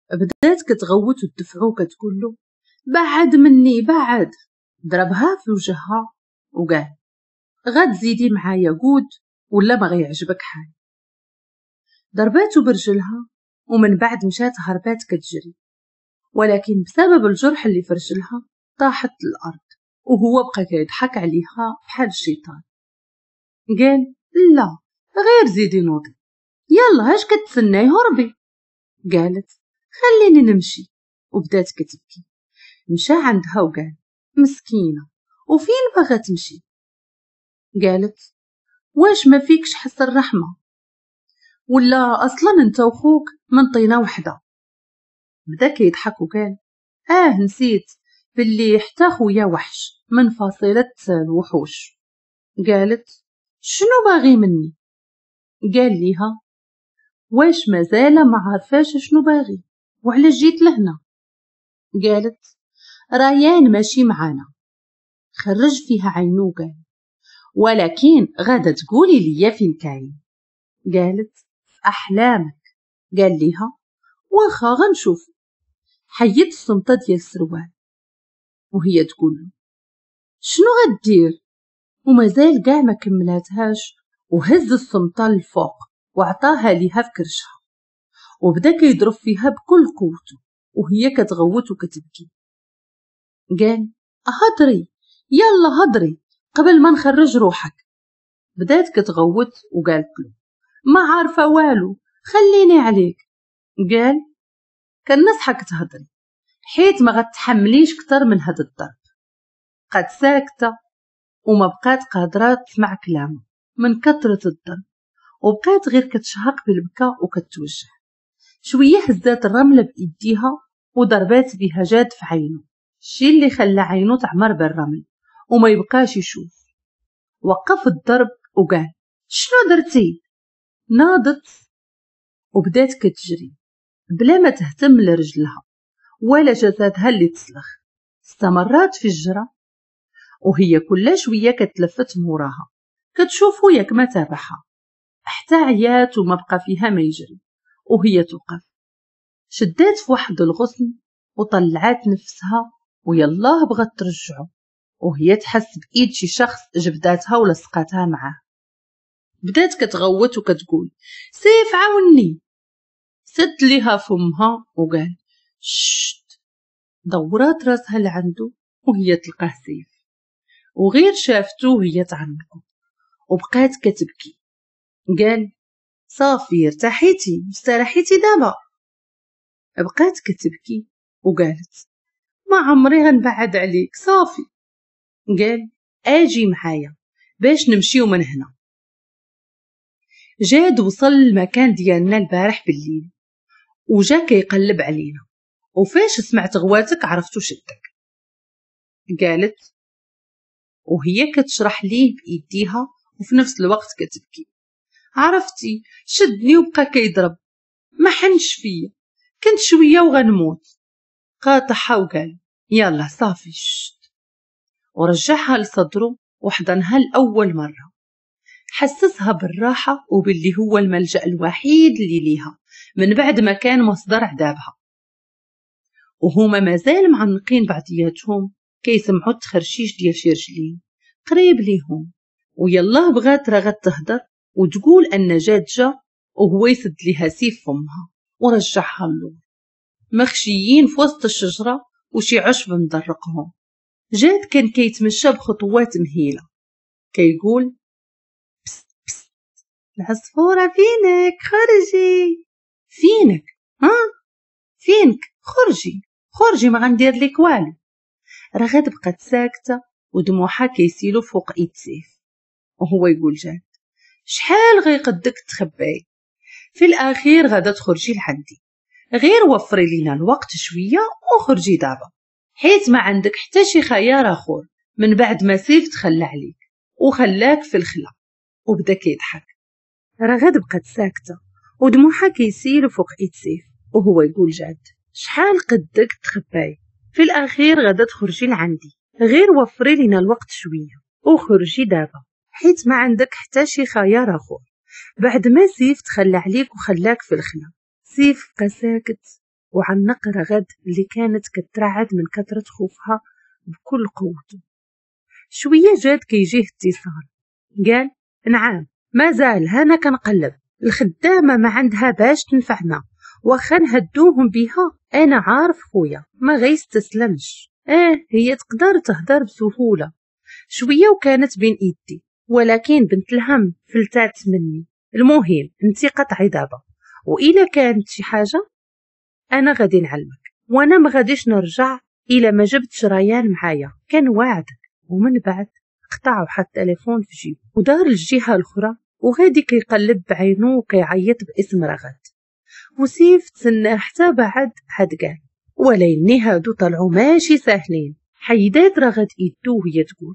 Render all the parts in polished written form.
بدات كتغوت وتدفعو كتقولو بعد مني بعد. ضربها في وجهها وقال غتزيدي معايا قود ولا ما غيعجبك حال. ضرباتو برجلها ومن بعد مشات هربات كتجري، ولكن بسبب الجرح اللي في رجلها طاحت الأرض وهو بقى كيضحك عليها بحال الشيطان. قال لا غير زيدي نوضي، يلا اش كتسناي هربي. قالت خليني نمشي، وبدات كتبكي. مشى عندها وقال مسكينة وفين باغا تمشي؟ قالت واش ما فيكش حس الرحمة ولا اصلا انت وخوك من طينة وحدة؟ بدا كيضحك وقال نسيت باللي حتى خويا وحش من فصيلة الوحوش. قالت شنو باغي مني؟ قال ليها واش مازال ما عارفاش شنو باغي وعلاش جيت لهنا؟ قالت ريان ماشي معانا، خرج فيها عينو. قال ولكن غادا تقولي ليا فين كاين؟ قالت في احلامك. قال ليها واخا غنشوف. حيت الصمطه ديال السروال وهي تقول شنو غدير؟ ومازال كاع ما كملاتهاش وهز الصمطه للفوق وعطاها ليها في كرشها، وبدا كيضرب فيها بكل قوته وهي كتغوت وكتبكي. قال هضري يلا هضري قبل ما نخرج روحك. بدات كتغوت وقالت له ما عارفه والو خليني عليك. قال كنصحك تهضري حيت ما غتحمليش كتر من هاد الضرب. بقات ساكته وما بقات قادره تسمع كلامه من كثره الضرب، وبقات غير كتشهق بالبكا وكتوجع. شويه هزات الرمله بايديها وضربات بها جاد في عينه، الشي اللي خلى عينه تعمر بالرمل وما يبقاش يشوف. وقف الضرب وقال شنو درتي؟ ناضت وبدات كتجري بلا ما تهتم لرجلها ولا جسدها اللي تسلخ. استمرت في الجرة وهي كل شوية كتلفت موراها كتشوفو ياك ما تابعها، حتى عيات وما بقى فيها ما يجري وهي توقف. شدات في واحد الغصن وطلعات نفسها ويلاه بغات ترجعو وهي تحس بإيد شي شخص جبداتها ولصقاتها معاه. بدات كتغوت وكتقول سيف عاوني. سد ليها فمها وقال شت. دورات راسها لعندو وهي تلقاه سيف، وغير شافتو وهي تعنقو وبقات كتبكي. قال صافي ارتحيتي مستريحيتي دابا؟ بقات كتبكي وقالت ما عمري غنبعد عليك صافي. قال اجي معايا باش نمشيو من هنا. جاد وصل المكان ديالنا البارح بالليل وجا كيقلب علينا، وفاش سمعت غواتك عرفتو شدك. قالت وهي كتشرح ليه بإيديها وفي نفس الوقت كتبكي. عرفتي شدني وبقى كيضرب، ما حنش فيا، كنت شويه وغنموت. قاطعها وقال يلا صافي شت، ورجعها لصدره وحضنها لأول مرة. حسسها بالراحة وباللي هو الملجأ الوحيد اللي ليها من بعد ما كان مصدر عذابها. وهما مازال معنقين بعضياتهم كيسمعوا التخرشيش ديال شي رجلين قريب ليهم، ويلاه بغات راه غتهضر وتقول ان جاد جا وهو يسد ليها سيف فمها ورجعها اللور. مخشيين في وسط الشجرة وشي عشب مدرقهم. جاد كان كيتمشى بخطوات مهيلة كيقول بس بس العصفورة فينك خرجي. فينك؟ فينك؟ خرجي ما غندير لك والو. راه غاد بقات ساكته ودموعها كيسيلو فوق ايد سيف وهو يقول جاد شحال غيقدك تخباي؟ في الاخير غادا تخرجي لعندي، غير وفري لينا الوقت شويه وخرجي دابا حيت ما عندك حتى شي خيار اخر من بعد ما سيف تخلى عليك وخلاك في الخلا. وبدا كيضحك. راه غاد بقات ساكته ودموعها كيسيلو فوق ايد سيف وهو يقول جاد شحال قدك تخباي؟ في الاخير غادا تخرجي لعندي، غير وفري لينا الوقت شويه وخرجي دابا حيت ما عندك حتى شي خيار اخر بعد ما سيف تخلى عليك وخلاك في الخلا. سيف بقى ساكت وعنق رغد اللي كانت كترعد من كثرة خوفها بكل قوته. شوية جاد كيجيه اتصال، قال نعم مازال هانا كنقلب، الخدامة ما عندها باش تنفعنا، واخا نهدوهم بها انا عارف خويا ما غيستسلمش. هي تقدر تهدر بسهولة. شوية وكانت بين ايدي، ولكن بنت الهم فلتات مني. المهم انتي قطعي دابا، وإلا كانت شي حاجة انا غادي نعلمك، وانا ما غاديش نرجع الا ما جبتش ريان معايا، كان واعدك. ومن بعد قطع وحط التليفون في جيبه ودار للجهه الاخرى، وغادي كيقلب بعينو وكيعيط باسم رغد. وسيف تسناه حتى بعد عاد قال وليني هادو طلعوا ماشي ساهلين. حيدات رغد ايدو وهي تقول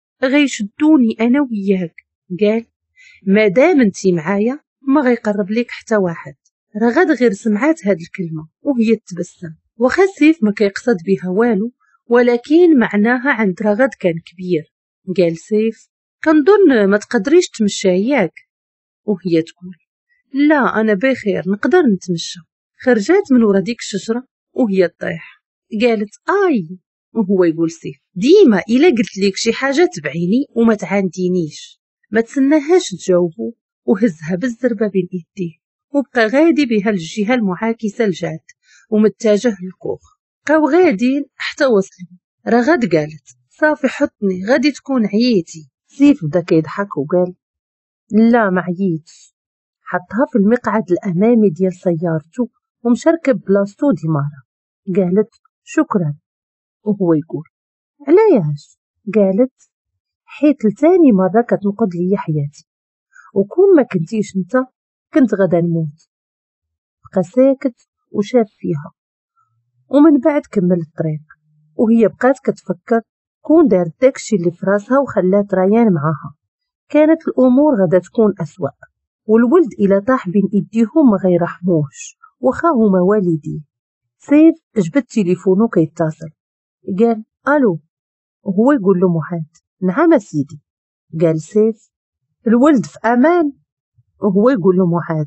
غيشدوني انا وياك. قال مادام انتي معايا ما غيقرب ليك حتى واحد. رغد غير سمعات هاد الكلمة وهي تبسم، وخا سيف ما كيقصد بها والو، ولكن معناها عند رغد كان كبير. قال سيف كنظن ما تقدريش تمشى ياك. وهي تقول لا انا بخير نقدر نتمشى. خرجات من ورا ديك الشجرة وهي طيح. قالت اي. وهو يقول سيف ديما الا قلت ليك شي حاجة تبعيني وما تعاندينيش. ما تسناهاش تجاوبو وهزها بالزربة بين ايديه، وبقى غادي بها للجهة المعاكسة لجاد ومتجه للكوخ. بقاو غاديين حتى وصلوا. رغد قالت صافي حطني غادي تكون عييتي. سيف بدا كيضحك وقال لا ما عييتش. حطها في المقعد الامامي ديال سيارته ومشى ركب بلاصتو ديمارا. قالت شكرا. وهو يقول علاش؟ قالت حيت لتاني مرة كتنقض لي حياتي، وكون ما كنتيش انت كنت غدا نموت. بقى ساكت وشاف فيها، ومن بعد كمل الطريق وهي بقات كتفكر كون دارت داكشي اللي في راسها وخلات ريان معاها كانت الامور غدا تكون اسوأ، والولد الا طاح بين ايديهم ما غيرحموش وخا هما والديه. سيف جبد تليفونو كيتصل. قال الو. وهو يقول له معاد نعم سيدي. قال سيف الولد في امان. وهو يقول له معاد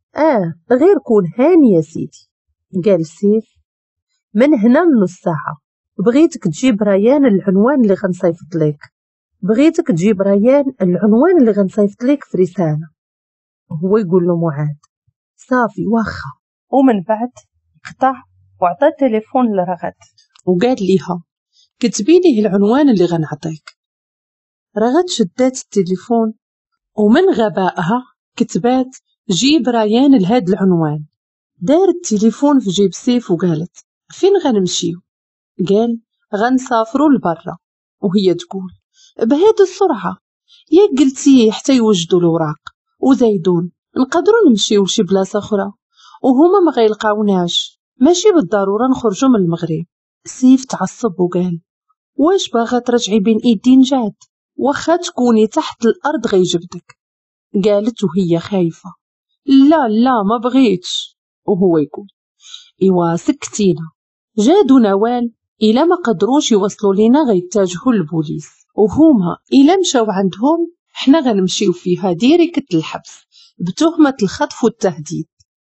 غير كون هاني يا سيدي. قال سيف من هنا لنص ساعة بغيتك تجيب ريان العنوان اللي غنصيفط ليك. بغيتك تجيب ريان العنوان اللي غنصيفط ليك في رسالة. هو يقول له معاد صافي واخا. ومن بعد قطع وعطى التليفون لرغد وقال ليها كتبي ليه العنوان اللي غنعطيك. رغد شدات التليفون ومن غبائها كتبات جيب ريان لهاد العنوان. دارت التليفون في جيب سيف وقالت فين غنمشيو؟ قال غنسافروا لبرا. وهي تقول بهاد السرعة؟ ياك قلتي حتى يوجدوا الوراق وزيدون نقدروا نمشيو لشي بلاصة أخرى وهما ما غيلقاوناش، ماشي بالضرورة نخرجوا من المغرب. سيف تعصب وقال واش باغا ترجعي بين ايدين جاد؟ واخا تكوني تحت الأرض غيجبدك. قالت وهي خايفة لا لا ما بغيتش. وهو يقول إيوا سكتينا، جاد ونوال إلا ما قدروش يوصلوا لينا غيتاجهوا للبوليس، وهما إلا مشاو عندهم حنا غنمشيو فيها ديريكت للحبس بتهمة الخطف والتهديد.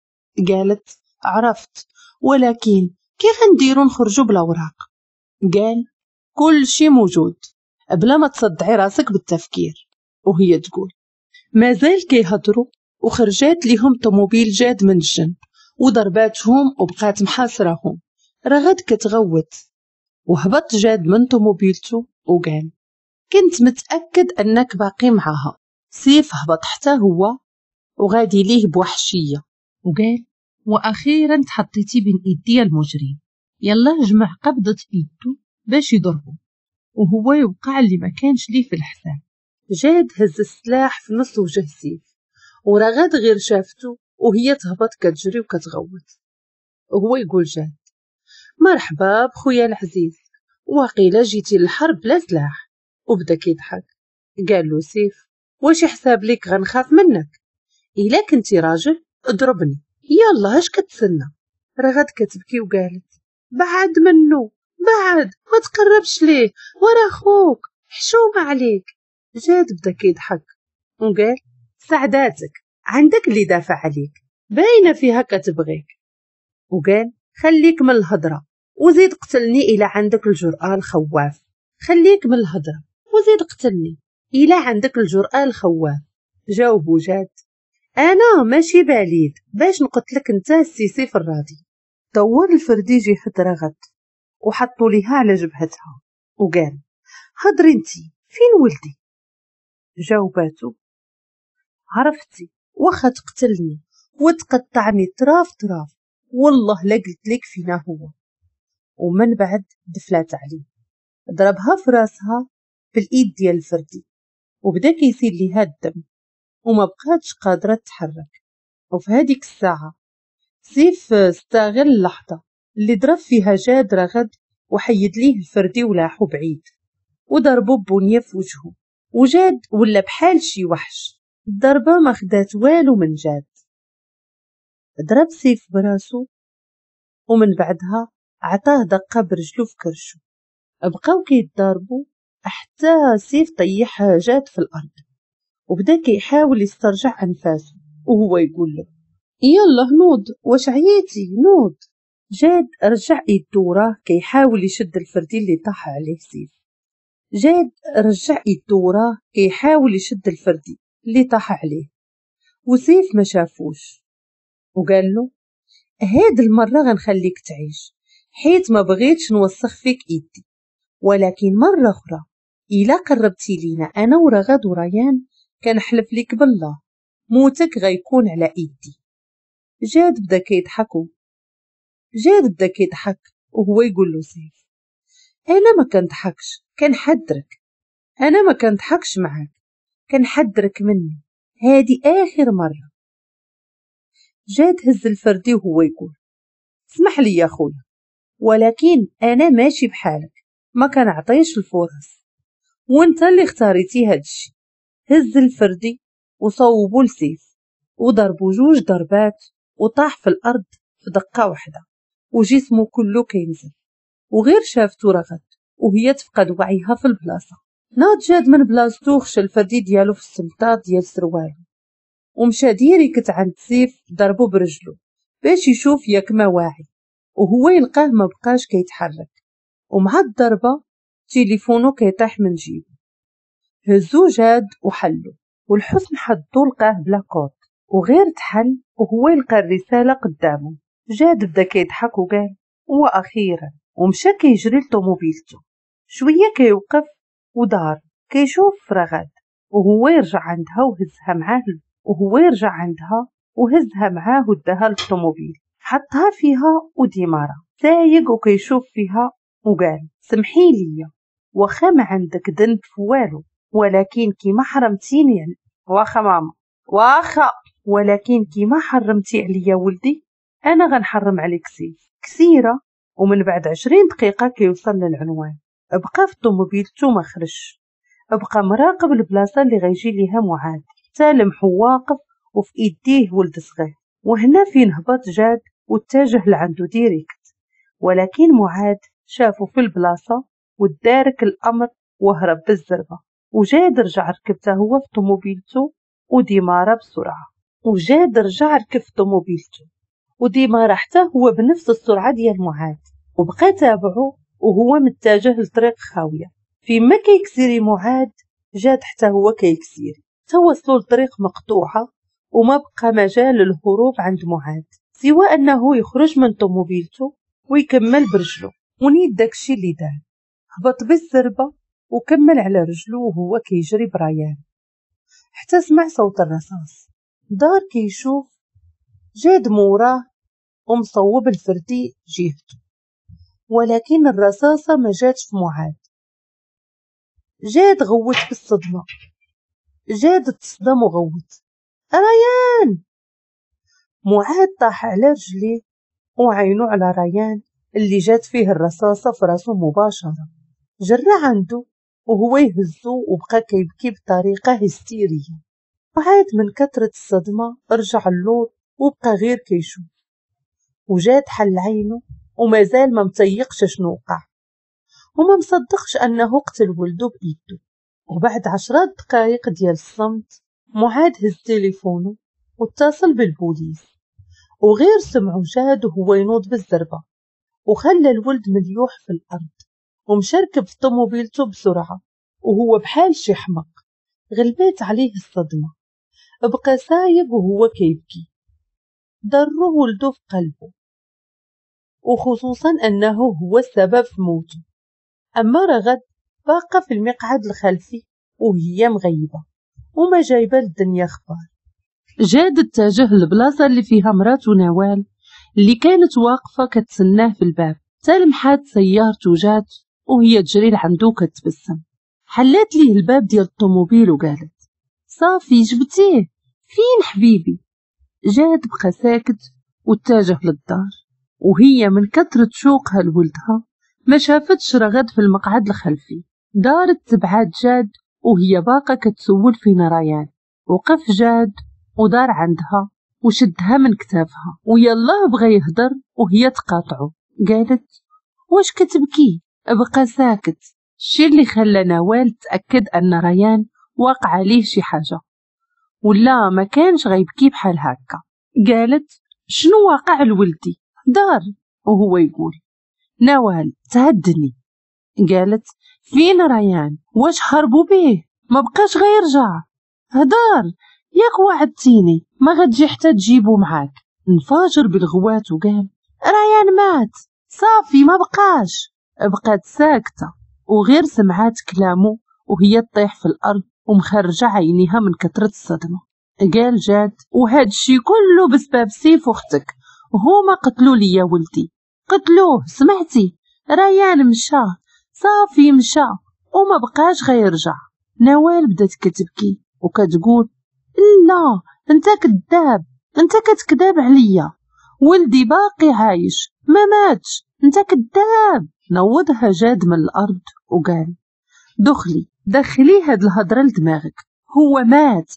قالت عرفت، ولكن كي غنديرو نخرجوا بلا وراق؟ قال كل شي موجود بلا ما تصدعي راسك بالتفكير. وهي تقول مازال كيهضروا وخرجات ليهم طوموبيل جاد من الجنب وضرباتهم وبقات محاصرهم. رغد كتغوت وهبط جاد من طوموبيلته وقال كنت متأكد أنك باقي معاها. سيف هبط حتى هو وغادي ليه بوحشية وقال وأخيرا تحطيتي بين إيدي المجرم، يلا جمع قبضة إيدو باش يضربو. وهو يوقع اللي ما كانش ليه في الحساب. جاد هز السلاح في نص وجه سيف، ورغد غير شافته وهي تهبط كتجري وكتغوت. وهو يقول جاد مرحبا بخويا العزيز، واقيلا جيتي للحرب بلا سلاح. وبدا كيضحك. قال له سيف واش يحساب ليك غنخاف منك؟ الا كنتي راجل اضربني، يلا اش كتسنى؟ رغد كتبكي وقالت بعد منه بعد ما تقربش ليه ورا خوك حشومة عليك. جاد بدا كيضحك وقال سعداتك عندك اللي دافع عليك باينه فيها كتبغيك. وقال خليك من الهضرة وزيد قتلني إلا عندك الجرأة الخواف. خليك من الهضرة وزيد قتلني إلا عندك الجرأة الخواف. جاوبو جاد: أنا ماشي بعيد باش نقتلك انت السيسي في الراضي. دور الفردي جهة رغد وحطو ليها على جبهتها وقال: هضري انتي، فين ولدي؟ جاوباتو: عرفتي واخا تقتلني وتقطعني طراف طراف والله لا قلت لك فينا هو. ومن بعد دفلات عليه، ضربها في راسها بالايد ديال الفردي وبدا كيسيل ليها الدم وما بقاتش قادره تتحرك. وفي هذيك الساعه سيف استغل اللحظه اللي ضرب فيها جاد رغد وحيد ليه الفردي ولاحو بعيد وضربو ببنيه في وجهه، وجاد ولا بحال شي وحش. الضربه ما خدات والو من جاد. ضرب سيف براسو ومن بعدها عطاه دقه برجلو في كرشو. بقاو كيتضاربوا حتى سيف طيح جاد في الارض وبدا كيحاول يسترجع انفاسه وهو يقول له: يلا نوض، واش عييتي؟ نوض. جاد رجع يدو وراه كيحاول يشد الفردي اللي طاح عليه سيف. جاد رجع يدو وراه كيحاول يشد الفردي اللي طاح عليه وسيف ما شافوش وقال له: هاد المرة غنخليك تعيش حيت ما بغيتش نوسخ فيك ايدي، ولكن مرة أخرى إلا قربتي لينا أنا ورغد وريان كنحلف لك بالله موتك غيكون على ايدي. جاد بدا كيضحك وهو يقول له سيف: انا ما كنضحكش، كنحذرك. انا ما كنضحكش معاك، كنحذرك مني، هادي اخر مره. جاد هز الفردي وهو يقول: اسمح لي يا خويا، ولكن انا ماشي بحالك، ما كنعطيش الفرص، وانت اللي اختاريتي هادشي. هز الفردي وصوبو لسيف وضربو 2 ضربات وطاح في الارض في دقه واحده وجسمه كله كينزل. وغير شافتو رغد وهي تفقد وعيها في البلاصه. ناض جاد من بلاصتو خشى الفردي ديالو في السمطات ديال سروالو ومشى ديريكت عند سيف ضربو برجلو باش يشوف ياك ما واعي، وهو يلقاه ما بقاش كيتحرك ومع الضربه تليفونو كيطيح من جيبو. هزو جاد وحلو، والحسن حظو لقاه بلا كود وغير تحل وهو يلقى الرساله قدامه. جاد بدا كيضحك وقال: واخيرا، ومشى كيجري لطوموبيلتو. شويه كيوقف ودار كيشوف رغد وهو يرجع عندها وهزها معاه وداها للطوموبيل، حطها فيها وديمارا سايق وكيشوف فيها وقال: سمحي لي واخا ما عندك ذنب في والو، ولكن كيما حرمتيني واخا ماما ولكن كيما حرمتي عليا ولدي انا غنحرم عليك سيف. كسيره. ومن بعد 20 دقيقه كيوصل للعنوان. بقى في طوموبيلتو ما خرجش، بقى مراقب البلاصه اللي غيجي ليها معاد، سالم واقف وفي ايديه ولد صغير. وهنا فين هبط جاد واتجه لعندو ديريكت، ولكن معاد شافو في البلاصه ودارك الامر وهرب بالزربه. وجاد رجع ركبته هو في طوموبيلتو وديمارا بسرعه. وديما حتى هو بنفس السرعة ديال معاد وبقى تابعه وهو متجه لطريق خاوية. فيما كيكسيري معاد جاد حتى هو كيكسيري، توصلوا لطريق مقطوعة وما بقى مجال للهروب عند معاد سوى أنه يخرج من طوموبيلته ويكمل برجله. ونيت داكشي اللي دار، هبط بالزربة وكمل على رجله وهو كيجري بريان حتى سمع صوت الرصاص. دار كيشوف جاد موراه ومصوب الفردي جهته، ولكن الرصاصة ما جاتش في معاد. جاد غوت بالصدمة، جاد تصدم وغوت: ريان! معاد طاح على رجليه وعينو على ريان اللي جات فيه الرصاصة في راسو مباشرة. جرى عنده وهو يهزو وبقى كيبكي بطريقة هستيرية. وعاد من كثرة الصدمة رجع اللور وبقى غير كيشوف. وجاد حل عينه ومازال ما متيقش شنو وقع وما مصدقش انه قتل ولده بايده. وبعد 10 دقائق ديال الصمت معاد هز تليفونه واتصل بالبوليس، وغير سمعوا جاد وهو ينوض بالزربة وخلى الولد مليوح في الأرض، ومشى ركب في طوموبيلته بسرعة وهو بحال شي حمق. غلبات عليه الصدمة، بقى سايق وهو كيبكي. ضره ولده في قلبه، وخصوصا أنه هو السبب في موته. أما رغد باقة في المقعد الخلفي وهي مغيبة وما جايبة للدنيا خبار. جاد اتجه للبلاصة اللي فيها مراته نوال اللي كانت واقفة كتسناه في الباب. تلمحات سيارته جات وهي تجري لعندو كتبسم. حلات ليه الباب ديال الطوموبيل وقالت: صافي جبتيه؟ فين حبيبي؟ جاد بقى ساكت واتجه للدار، وهي من كثرة شوقها لولدها ما شافتش رغد في المقعد الخلفي. دارت تبعات جاد وهي باقة كتسول فين ريان. وقف جاد ودار عندها وشدها من كتافها ويالله بغى يهدر وهي تقاطعه. قالت: واش كتبكي؟ بقى ساكت. الشي اللي خلى نوال تأكد أن ريان واقع عليه شي حاجة ولا ما كانش غيبكي بحال هكا. قالت: شنو واقع لولدي؟ دار. وهو يقول: نوال تهدني. قالت: فين ريان؟ واش هربوا بيه؟ ما بقاش غيرجع. هدار، ياك وعدتيني ما غتجي حتى تجيبو معاك. انفجر بالغوات وقال: ريان مات صافي ما بقاش. بقات ساكتة وغير سمعات كلامه وهي تطيح في الأرض ومخرجة عينيها من كثرة الصدمة. قال جاد: وهاد الشي كله بسبب سيف أختك، هما قتلوا لي يا ولدي، قتلوه، سمعتي؟ ريان مشى صافي مشى وما بقاش غيرجع. نوال بدات كتبكي وكتقول: لا انت كذاب، انت كتكذب عليا، ولدي باقي عايش ما ماتش، انت كذاب. نوضها جاد من الأرض وقال: دخلي هاد الهضرة لدماغك، هو مات.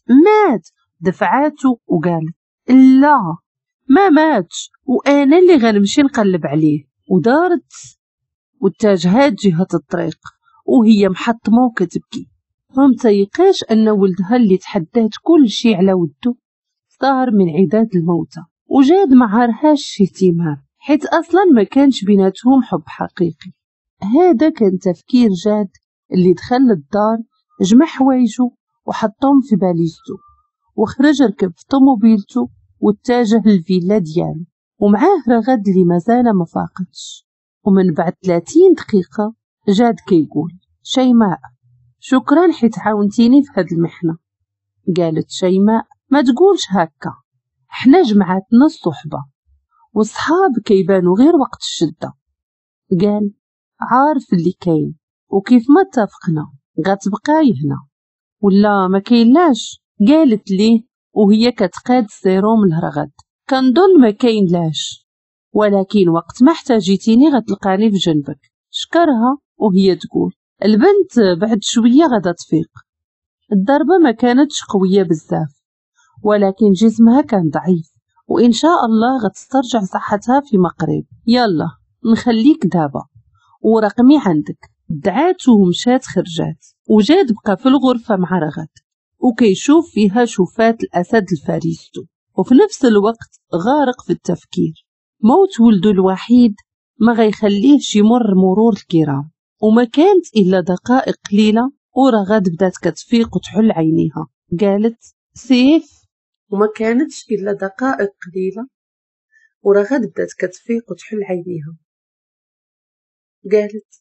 دفعاته وقالت: لا ما ماتش، وانا اللي غنمشي نقلب عليه. ودارت واتجهات جهة الطريق وهي محطمة وكتبكي. ما متيقاش أن ولدها اللي تحدات كل شي على ودو صار من عداد الموتى. وجاد ما عارهاش شي اهتمام حيت أصلا ما كانش بيناتهم حب حقيقي. هذا كان تفكير جاد اللي دخل للدار، جمع حوايجو وحطهم في باليزتو وخرج ركب في طوموبيلتو واتجه للفيلا ديالو، ومعاه رغد اللي مازال ما فاقتش. ومن بعد 30 دقيقة جاد كيقول: شيماء شكرا حيت عاونتيني في هاد المحنة. قالت شيماء: ما تقولش هكا، حنا جمعاتنا الصحبة وصحاب كيبانوا غير وقت الشدة. قال: عارف اللي كاين وكيف ما اتفقنا غتبقاي هنا ولا ما كاينلاش؟ قالت ليه وهي كتقاد السيروم لرغد: كنظن ما كاينلاش، ولكن وقت ما احتاجيتيني غتلقاني في جنبك. شكرها وهي تقول: البنت بعد شوية غدا تفيق. الضربة ما كانتش قوية بزاف ولكن جسمها كان ضعيف وإن شاء الله غتسترجع صحتها في مقرب. يلا نخليك دابا ورقمي عندك. دعات ومشات خرجات وجاد بقى في الغرفة مع رغد وكيشوف فيها شوفات الأسد الفاريستو، وفي نفس الوقت غارق في التفكير. موت ولده الوحيد ما غيخليهش يمر مرور الكرام، وما كانت إلا دقائق قليلة ورغد بدات كتفيق وتحل عينيها. قالت: سيف. وما كانتش إلا دقائق قليلة ورغد بدات كتفيق وتحل عينيها. قالت: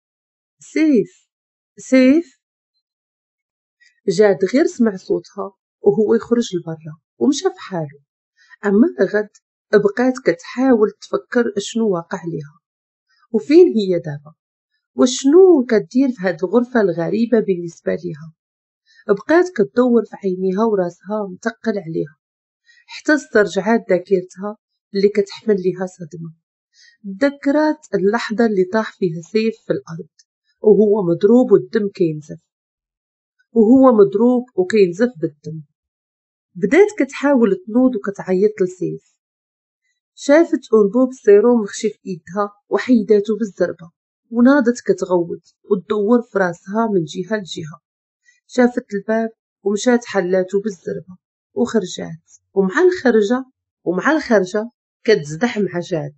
سيف. جاد غير سمع صوتها وهو يخرج لبرا ومشى في حاله. أما رغد بقات كتحاول تفكر شنو واقع ليها وفين هي دابا وشنو كدير في هاد الغرفة الغريبة بالنسبة ليها. بقات كتدور في عينيها وراسها متقل عليها حتى استرجعات ذاكرتها اللي كتحمل ليها صدمة. تذكرات اللحظة اللي طاح فيها سيف في الأرض وهو مضروب والدم كينزف بالدم. بدات كتحاول تنوض وكتعيط لسيف. شافت أنبوب السيروم مخشي في إيدها وحيداتو بالزربة وناضت كتغوت وتدور في راسها من جهة لجهة. شافت الباب ومشات حلاتو بالزربة وخرجات، ومع الخرجة كتزدح مع جاد.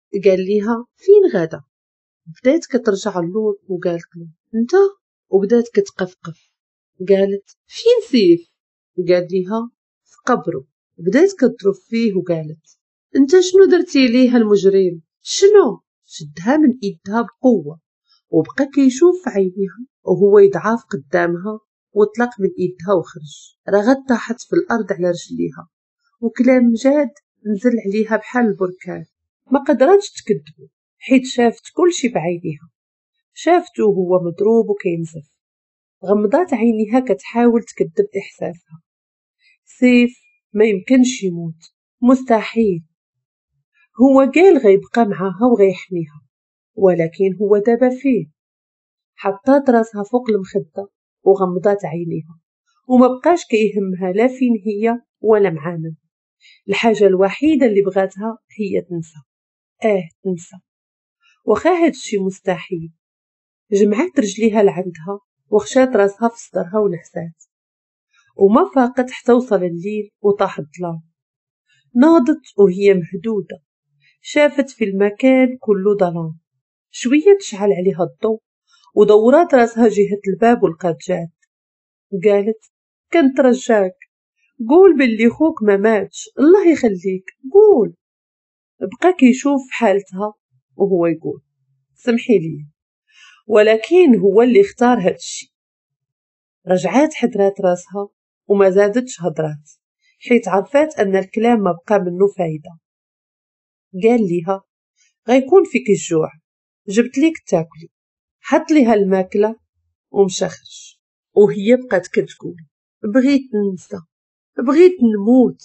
قال ليها فين غدا؟ بدات كترجع اللور وقالت له انت، وبدات كتقفقف. قالت فين سيف؟ قال ليها في قبره. بدات كتضرب فيه وقالت انت شنو درتي ليه المجرم؟ شنو؟ شدها من ايدها بقوه وبقى كيشوف في عينيها وهو يضعف قدامها وطلق من ايدها وخرج. رغد طاحت في الارض على رجليها وكلام جاد نزل عليها بحال البركان. ما قدرتش تكذبو حيت شافت كلشي بعينيها، شافتو وهو مضروب وكينزف. غمضات عينيها كتحاول تكذب احساسها. سيف ما يمكنش يموت، مستحيل. هو قال غيبقى معاها وغيحميها، ولكن هو دابا فيه. حطات راسها فوق المخدة وغمضات عينيها وما بقاش كيهمها لا فين هي ولا مع من. الحاجة الوحيدة اللي بغاتها هي تنسى. تنسى، وخا هادشي مستحيل. جمعات رجليها لعندها وخشات راسها في صدرها ونعسات، وما فاقت حتى وصل الليل وطاح الظلام. ناضت وهي مهدودة، شافت في المكان كله ظلام. شوية تشعل عليها الضوء ودورات راسها جهة الباب ولقات جاد. قالت كنت رجاك، قول باللي خوك ما ماتش، الله يخليك قول. بقى كيشوف حالتها وهو يقول سمحي لي، ولكن هو اللي اختار هادشي. رجعات حضرات راسها وما زادتش هضرات حيت عرفات ان الكلام ما بقى منه فايدة. قال ليها غيكون فيك الجوع، جبت ليك تاكلي. حط ليها الماكلة ومشى خرج. وهي بقات كتقول بغيت ننسى، بغيت نموت.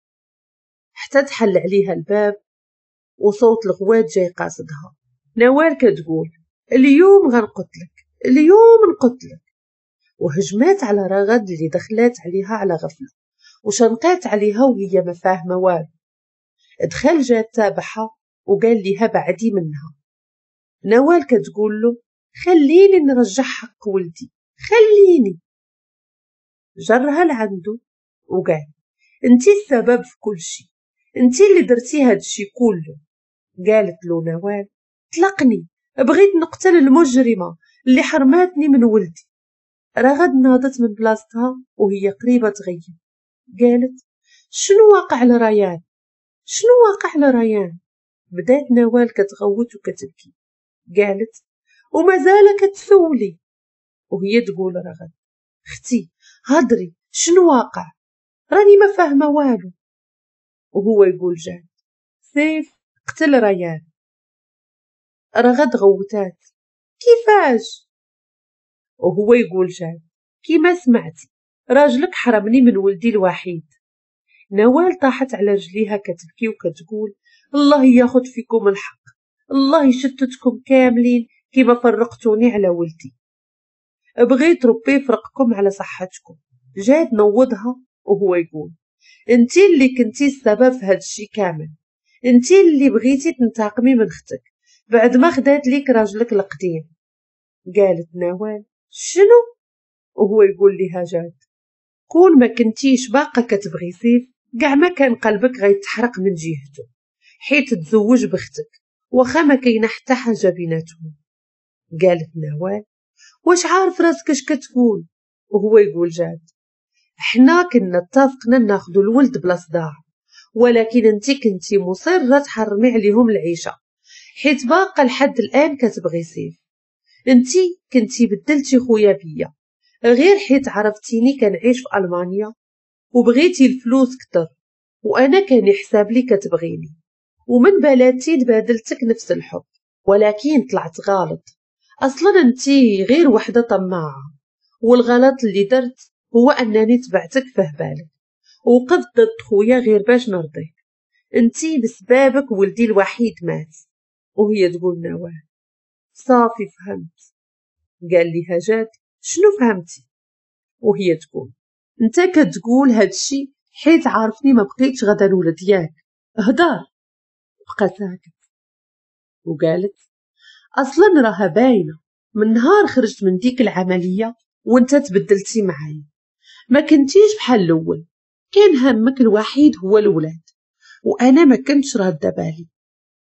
حتى تحل عليها الباب وصوت الغوات جاي قاصدها. نوال كتقول اليوم غنقتلك، اليوم نقتلك. وهجمات على رغد اللي دخلات عليها على غفلة وشنقات عليها وهي ما فاهمة والو. دخل جات تابعها وقال ليها بعدي منها. نوال كتقول له خليني نرجع حق ولدي، خليني. جرها لعندو وقال انتي السبب في كل شي، انتي اللي درتي هادشي كله. قالت له نوال طلقني، بغيت نقتل المجرمة اللي حرماتني من ولدي. رغد ناضت من بلاصتها وهي قريبة تغيب. قالت شنو واقع لريان، شنو واقع لريان؟ بدات نوال كتغوت وكتبكي. قالت وما زال كتسولي. وهي تقول رغد اختي هضري، شنو واقع؟ راني ما فاهمة والو. وهو يقول جاد سيف قتل ريان. رغد غوتات كيفاش؟ وهو يقول جاد كيما سمعتي، راجلك حرمني من ولدي الوحيد. نوال طاحت على رجليها كتبكي وكتقول الله ياخد فيكم الحق، الله يشتتكم كاملين كيما فرقتوني على ولدي. بغيت ربي يفرقكم على صحتكم. جاد نوضها وهو يقول انتي اللي كنتي السبب في هادشي كامل، انتي اللي بغيتي تنتقمي من اختك بعد ما خدات ليك راجلك القديم. قالت نوال شنو؟ وهو يقول ليها جاد كون ما كنتيش باقا كتبغي سيف كاع ما كان قلبك غيتحرق من جهته حيت تزوج بختك واخا ما كاينه حتى حاجه بيناتهم. قالت نوال واش عارف راسك اش كتقول؟ وهو يقول جاد حنا كنا اتفقنا ناخدو الولد بلا صداع، ولكن انتي كنتي مصرة تحرمي عليهم العيشة حيت باقا لحد الآن كتبغي سيف. انتي كنتي بدلتي خويا بيا غير حيت عرفتيني كنعيش في ألمانيا وبغيتي الفلوس كتر، وأنا كان يحساب لي كتبغيني ومن بلاتي تبادلتك نفس الحب، ولكن طلعت غلط. أصلا انتي غير وحدة طماعة، والغلط اللي درت هو أنني تبعتك فيه بالك وقفت ضد خويا غير باش نرضيك. انتي بسبابك ولدي الوحيد مات. وهي تقول نوال صافي فهمت. قال ليها جاد شنو فهمتي؟ وهي تقول انت كتقول هادشي حيت عارفني ما بقيتش غدا الولد ياك، هدار. بقى ساكت وقالت اصلا راها باينه من نهار خرجت من ديك العمليه وانت تبدلتي معايا، ما كنتيش بحال الاول، كان همك الوحيد هو الولاد وانا ما كنتش راده بالي.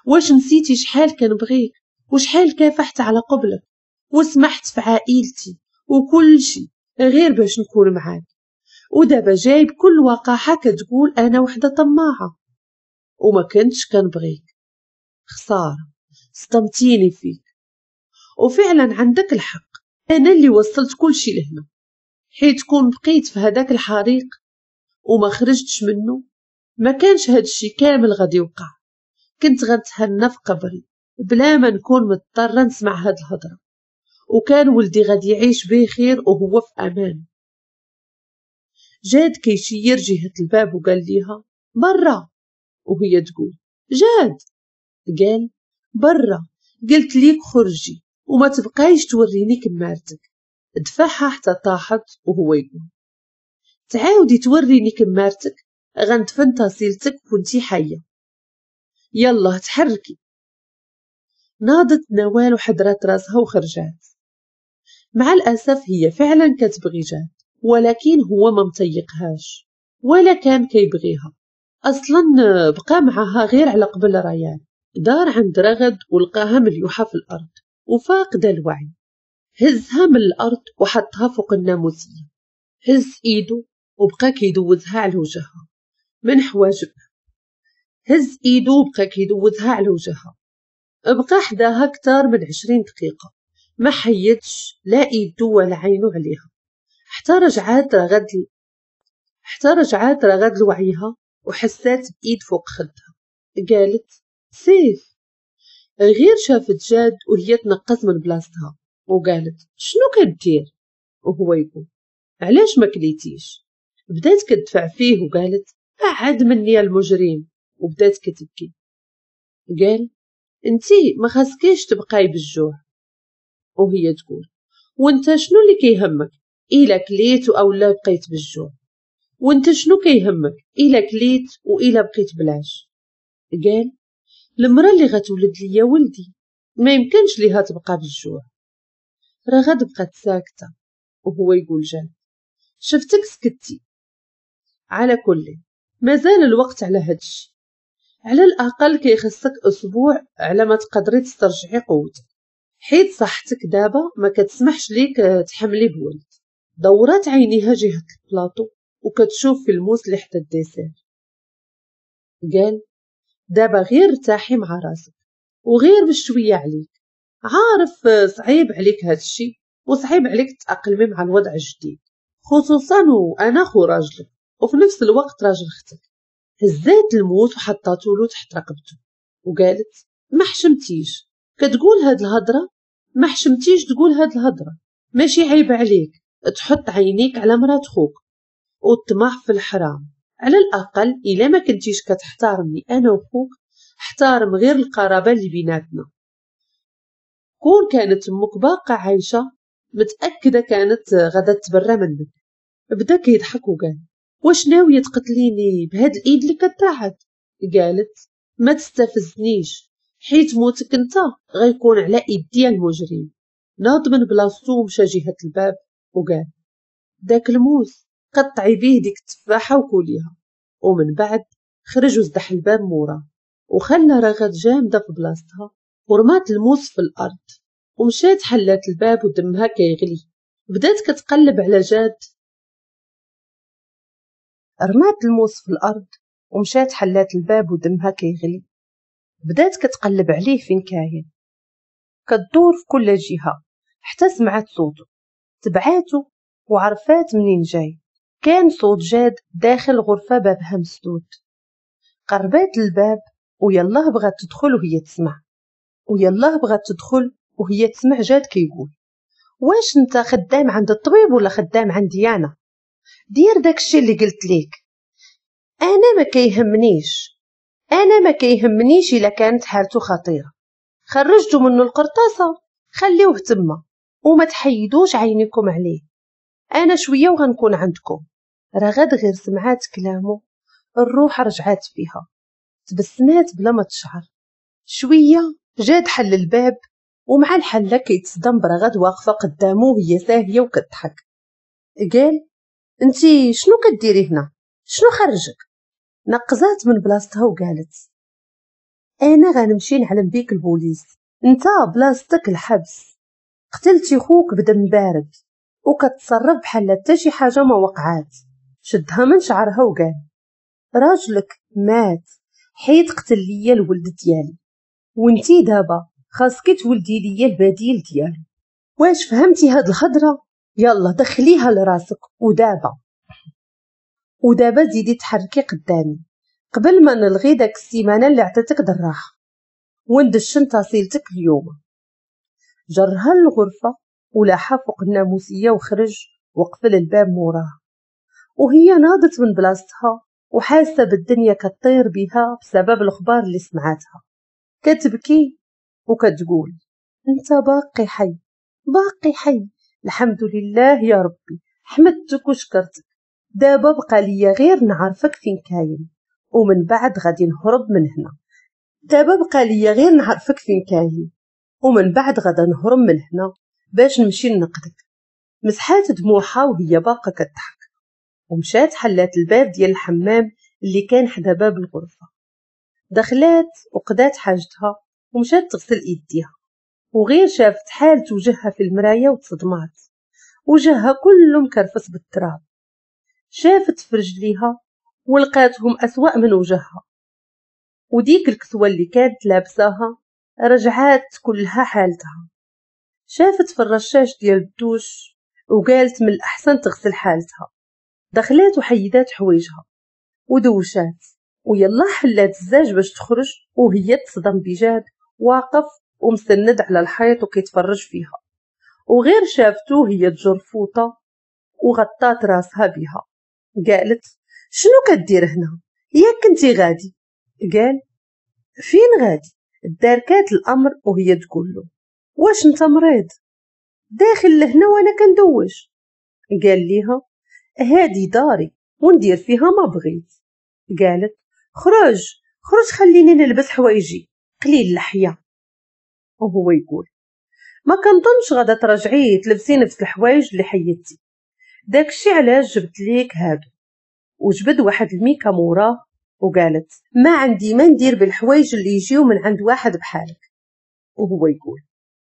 واش نسيتي شحال كنبغيك وشحال كافحت على قبلك وسمحت في عائلتي وكل شي غير باش نكون معاك، ودابا جاي بكل وقاحة كتقول أنا وحدة طماعة وما كنتش كنبغيك. خسارة، صدمتيني فيك، وفعلا عندك الحق، أنا اللي وصلت كل شي لهنا، حيت كون بقيت في هداك الحريق وما خرجتش منه ما كانش هادشي كامل غادي يوقع. كنت غنتهنى في قبري بلا ما نكون مضطرة نسمع هاد الهضرة، وكان ولدي غادي يعيش بخير وهو في أمان. جاد كيشير جهة الباب وقال ليها برا، وهي تقول جاد. قال برا، قلت ليك خرجي وما تبقايش توريني كمارتك. دفعها حتى طاحت وهو يقول تعاودي توريني كمارتك غندفن تصيلتك وانتي حية، يلا تحركي. ناضت نوال وحضرت راسها وخرجات. مع الأسف هي فعلا كتبغي جاد، ولكن هو ما مطيقهاش ولا كان كيبغيها أصلا، بقى معها غير على قبل ريان. دار عند رغد ولقاها مليوحة في الأرض وفاقدة الوعي. هزها من الأرض وحطها فوق الناموسية، هز إيدو وبقى كيدوزها على وجهها من حواجبها، هز إيدو وبقى كيدوزها على وجهها. بقى حداها كتار من 20 دقيقة ما حيدش لا إيدو ولا عينو عليها، حتى رجعات رغد لوعيها وحسات بإيد فوق خدها. قالت سيف. غير شافت جاد وهي تنقص من بلاصتها وقالت شنو كدير؟ وهو يقول علاش ما كليتيش؟ بدات كتدفع فيه وقالت بعد مني المجرم، وبدات كتبكي. قال انتي ما خاصكيش تبقاي بالجوع، وهي تقول وانت شنو اللي كيهمك إلا كليت او لا بقيت بالجوع؟ وانت شنو كيهمك إلا كليت وإلا بقيت بلاش؟ قال المرأة اللي غتولد ليا ولدي ما يمكنش ليها تبقى بالجوع. رغد بقات ساكتة وهو يقول جاد شفتك سكتي. على كل مازال الوقت على هادشي، على الأقل كيخصك أسبوع على ما تقدري تسترجعي قوتك، حيت صحتك دابا ما كتسمحش ليك تحملي بولد. دورات عينيها جهة البلاطو وكتشوف في الموس اللي حدا الديسير. قال دابا غير ارتاحي مع راسك وغير بشوية عليك، عارف صعيب عليك هادشي وصعيب عليك تتأقلمي مع الوضع الجديد، خصوصا وأنا خو راجلك وفي نفس الوقت راجل اختك. هزات الموس وحطاتولو تحت رقبته وقالت ما حشمتيش كتقول هاد الهضرة، ما حشمتيش تقول هاد الهضرة، ماشي عيب عليك تحط عينيك على مرات خوك وتطمح في الحرام. على الأقل إلا ما كنتيش كتحتارمني أنا وخوك احتارم غير القرابة اللي بيناتنا. كون كانت أمك باقا عايشة متأكدة كانت غدا تبرى منك. بدا كيضحك وقال واش ناوية تقتليني بهاد الإيد اللي كتاعد؟ قالت ما تستفزنيش حيت موتك انت غيكون على إيدي المجرم. ناض من بلاصتو ومشى جهة الباب وقال داك الموس قطعي بيه ديك التفاحة وكوليها. ومن بعد خرج وزدح الباب موراه وخلى رغد جامدة في بلاصتها ورمات الموس في الأرض ومشات حلات الباب ودمها كيغلي. بدات كتقلب على جاد، رمات الموس في الأرض ومشات حلات الباب ودمها كيغلي. بدات كتقلب عليه فين كاين، كتدور في كل جهة حتى سمعت صوته، تبعاتو وعرفات منين جاي. كان صوت جاد داخل غرفة بابها مسدود. قربات الباب ويلاه بغات تدخل وهي تسمع جاد كيقول واش انت خدام عند الطبيب ولا خدام عندي انا؟ دير داكشي اللي قلت ليك. انا ما كيهمنيش الا كانت حالته خطيره. خرجتوا منه القرطاسه خليوه تما وما تحيدوش عينيكم عليه، انا شويه وغنكون عندكم. رغد غير سمعات كلامه الروح رجعات فيها، تبسمات بلا ما تشعر. شويه جاد حل الباب ومع الحله كيتصدم برغد واقفه قدامه وهي ساهيه وكتضحك. قال انتي شنو كديري هنا؟ شنو خرجك؟ نقزات من بلاصتها وقالت انا غنمشي نعلم بيك البوليس، انت بلاصتك الحبس، قتلتي خوك بدم بارد وكتصرف بحال حتى شي حاجه ما وقعات. شدها من شعرها وقال راجلك مات حيت قتل ليا الولد ديالي، وانتي دابا خاصك تولدي ليا البديل ديالو. واش فهمتي هاد الهضره؟ يلا دخليها لراسك ودابا زيدي تحركي قدامي قبل ما نلغي داك السيمانه اللي عطيتك الراحه وندشن تصيلتك اليوم. جرها للغرفه ولاحا فوق الناموسيه وخرج وقفل الباب موراها، وهي ناضت من بلاصتها وحاسه بالدنيا كطير بها بسبب الاخبار اللي سمعتها. كتبكي وكتقول انت باقي حي، الحمد لله يا ربي، حمدتك وشكرتك. دابا بقى ليا غير نعرفك فين كاين ومن بعد غادي نهرب من هنا. غدا نهرب من هنا باش نمشي لنقدك. مسحات دموعها وهي باقا كتضحك، ومشات حلات الباب ديال الحمام اللي كان حدا باب الغرفه. دخلات وقدات حاجتها ومشات تغسل ايديها، وغير شافت حالة وجهها في المرايه وتصدمات، وجهها كله مكرفس بالتراب. شافت في رجليها ولقاتهم أسوأ من وجهها، وديك الكسوة اللي كانت لابساها رجعات كلها حالتها. شافت في الرشاش ديال الدوش وقالت من الأحسن تغسل حالتها. دخلات وحيدات حوايجها ودوشات ويلا حلات الزاج باش تخرج، وهي تصدم بجاد واقف ومسند على الحيط وكيتفرج فيها، وغير شافتو هي تجر فوطة وغطات راسها بها. قالت شنو كدير هنا؟ ياك كنتي غادي؟ قال فين غادي؟ داركات الامر وهي تقول له واش انت مريض داخل لهنا وانا كندوش؟ قال ليها هادي داري وندير فيها ما بغيت. قالت خرج خليني نلبس حوايجي قليل اللحيه. وهو يقول ما كنظنش غادا ترجعي تلبسي نفس الحوايج اللي حيدتي، داكشي علاش جبت ليك هادو. وجبد واحد الميكا موراه وقالت ما عندي ما ندير بالحوايج اللي يجيو من عند واحد بحالك. وهو يقول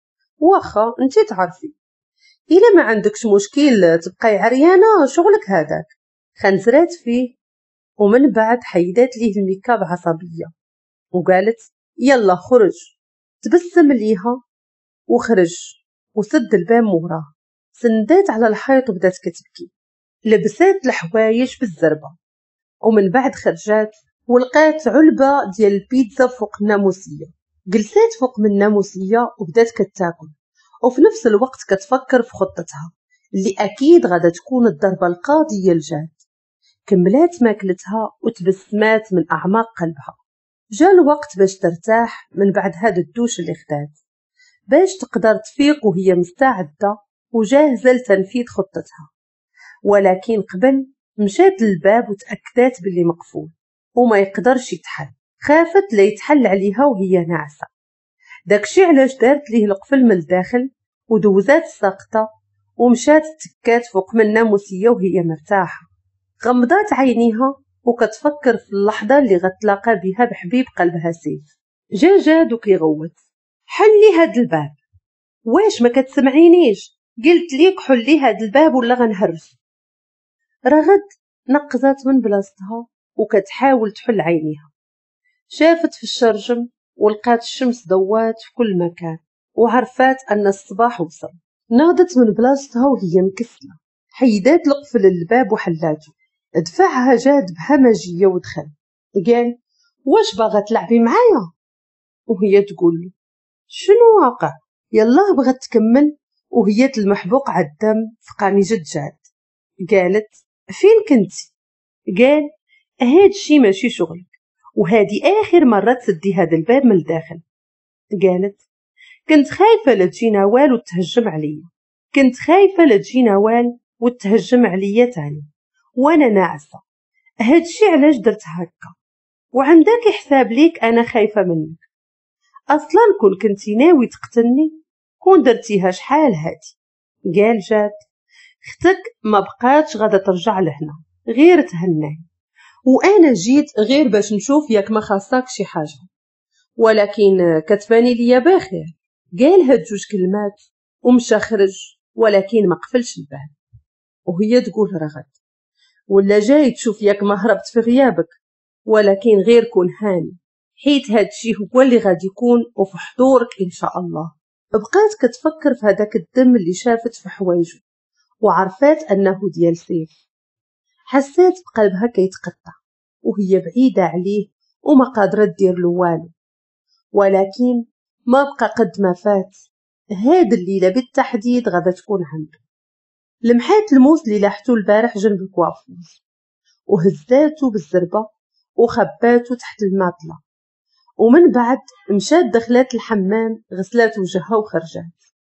واخا انتي تعرفي الا ما عندكش مشكل تبقاي عريانه شغلك هذاك. خنزرات فيه ومن بعد حيدات ليه الميكا بعصبيه وقالت يلا خرج. تبسم ليها وخرج وسد الباب موراه. سندات على الحيط وبدات كتبكي. لبسات الحوايج بالزربه ومن بعد خرجات ولقات علبة ديال البيتزا فوق الناموسية. جلسات فوق من الناموسية وبدات كتاكل وفي نفس الوقت كتفكر في خطتها اللي أكيد غادا تكون الضربة القاضية لجاد. كملات ماكلتها وتبسمات من أعماق قلبها. جا الوقت باش ترتاح من بعد هذا الدوش اللي خدات باش تقدر تفيق وهي مستعدة وجاهزة لتنفيذ خطتها. ولكن قبل مشات للباب وتأكدت باللي مقفول وما يقدرش يتحل. خافت لا يتحل عليها وهي ناعسة. داكشي علاش دارت ليه القفل من الداخل ودوزات الساقطة ومشات تكات فوق من الناموسية وهي مرتاحة. غمضات عينيها وكتفكر في اللحظة اللي غتلاقى بها بحبيب قلبها سيف. جاد وكيغوت حلي هاد الباب. واش ما كتسمعينيش؟ قلت ليك حلي هاد الباب ولا غنهرس. رغد نقزات من بلاصتها وكتحاول تحل عينيها. شافت في الشرجم ولقات الشمس ضوات في كل مكان وعرفات أن الصباح وصل. ناضت من بلاصتها وهي مكسلة، حيدات القفل الباب وحلاته. دفعها جاد بهمجية ودخل. قال واش باغا تلعبي معايا؟ وهي تقول له شنو واقع؟ يلاه بغات تكمل وهي تلمح بقع الدم في قميجة جاد. قالت فين كنتي؟ قال هاد الشي ماشي شغلك وهادي آخر مرة تسدي هذا الباب من الداخل. قالت كنت خايفة لا تجي نوال وتهجم عليا تاني وانا ناعسة. هاد الشي علاش درت هكا وعندك حساب ليك انا خايفة منك. اصلا كون كنتي ناوي تقتلني كون درتيها شحال هادي. قال جاد اختك ما بقاتش غادا ترجع لهنا غير تهناي، وانا جيت غير باش نشوف ياك ما خاصك شي حاجه. ولكن كتباني ليا بخير. قال هاد 2 كلمات ومشى خرج، ولكن ما قفلش الباب. وهي تقول رغد: ولا جاي تشوف ياك ما هربت في غيابك، ولكن غير كون هاني، حيت هادشي هو اللي غادي يكون وفي حضورك ان شاء الله. بقات كتفكر في هذاك الدم اللي شافت في حوايجه، وعرفات انه ديال سيف. حسات بقلبها كيتقطع وهي بعيدة عليه وما قادرة دير له والو، ولكن ما بقى قد ما فات. هاد الليلة بالتحديد غادا تكون عنده. لمحات الموس اللي لاحتو البارح جنب الكوافوز، وهزاتو بالزربة وخباتو تحت الماطلة، ومن بعد مشات دخلات الحمام، غسلات وجهها وخرجات.